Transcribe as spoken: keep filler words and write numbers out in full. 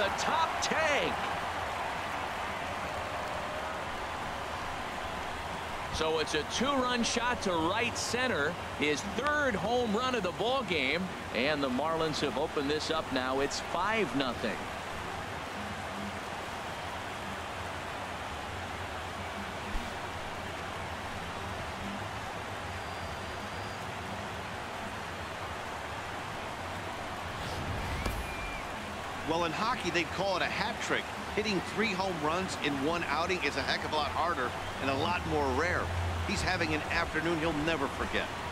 the top tank. So it's a two-run shot to right center, his third home run of the ball game, and the Marlins have opened this up now. It's five nothing. Well, in hockey, they'd call it a hat trick. Hitting three home runs in one outing is a heck of a lot harder and a lot more rare. He's having an afternoon he'll never forget.